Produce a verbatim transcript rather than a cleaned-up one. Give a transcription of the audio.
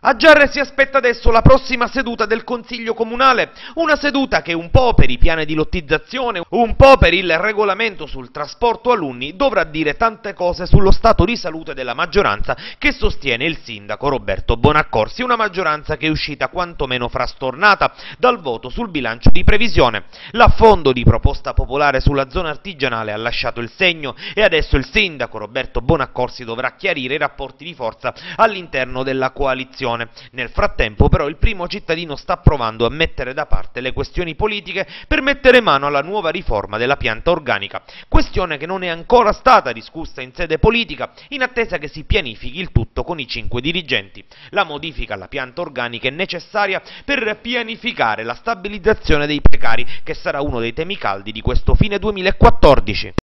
A Giarre si aspetta adesso la prossima seduta del Consiglio Comunale, una seduta che un po' per i piani di lottizzazione, un po' per il regolamento sul trasporto alunni dovrà dire tante cose sullo stato di salute della maggioranza che sostiene il sindaco Roberto Bonaccorsi, una maggioranza che è uscita quantomeno frastornata dal voto sul bilancio di previsione. L'affondo di proposta popolare sulla zona artigianale ha lasciato il segno e adesso il sindaco Roberto Bonaccorsi dovrà chiarire i rapporti di forza all'interno della coalizione. Nel frattempo però il primo cittadino sta provando a mettere da parte le questioni politiche per mettere mano alla nuova riforma della pianta organica, questione che non è ancora stata discussa in sede politica in attesa che si pianifichi il tutto con i cinque dirigenti. La modifica alla pianta organica è necessaria per pianificare la stabilizzazione dei precari, che sarà uno dei temi caldi di questo fine duemilaquattordici.